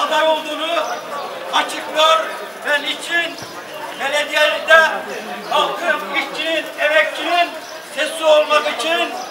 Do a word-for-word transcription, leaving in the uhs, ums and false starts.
aday olduğunu açıklıyor ve niçin belediyede halkın, işçinin, emekçinin sesi olmak için